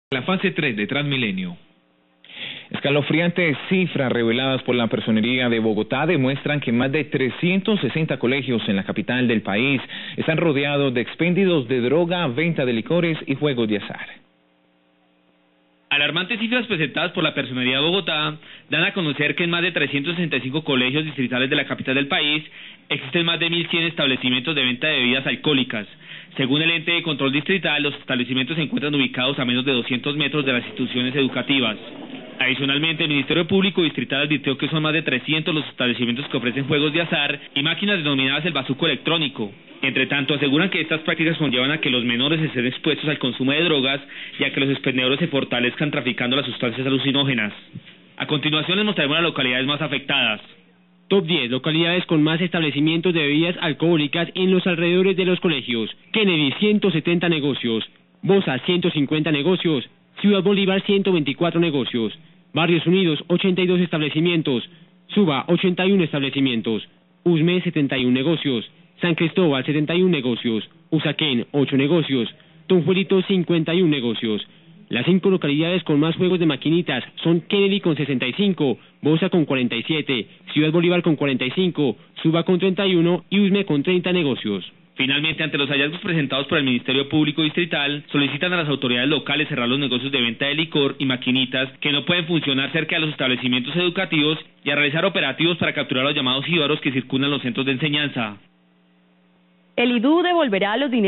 La fase 3 de Transmilenio. Escalofriantes cifras reveladas por la Personería de Bogotá demuestran que más de 360 colegios en la capital del país están rodeados de expéndidos de droga, venta de licores y juegos de azar. Alarmantes cifras presentadas por la Personería de Bogotá dan a conocer que en más de 365 colegios distritales de la capital del país existen más de 1.100 establecimientos de venta de bebidas alcohólicas. Según el ente de control distrital, los establecimientos se encuentran ubicados a menos de 200 metros de las instituciones educativas. Adicionalmente, el Ministerio Público Distrital advirtió que son más de 300 los establecimientos que ofrecen juegos de azar y máquinas denominadas el bazuco electrónico. Entre tanto, aseguran que estas prácticas conllevan a que los menores estén expuestos al consumo de drogas y a que los expendedores se fortalezcan traficando las sustancias alucinógenas. A continuación les mostraremos las localidades más afectadas. Top 10 localidades con más establecimientos de bebidas alcohólicas en los alrededores de los colegios. Kennedy, 170 negocios. Bosa, 150 negocios. Ciudad Bolívar, 124 negocios. Barrios Unidos, 82 establecimientos. Suba, 81 establecimientos. Usme, 71 negocios. San Cristóbal, 71 negocios. Usaquén, 8 negocios. Tonjuelito, 51 negocios. Las 5 localidades con más juegos de maquinitas son Kennedy con 65, Bosa con 47, Ciudad Bolívar con 45, Suba con 31 y Usme con 30 negocios. Finalmente, ante los hallazgos presentados por el Ministerio Público Distrital, solicitan a las autoridades locales cerrar los negocios de venta de licor y maquinitas que no pueden funcionar cerca de los establecimientos educativos y a realizar operativos para capturar a los llamados jíbaros que circulan en los centros de enseñanza. El IDU devolverá los dineros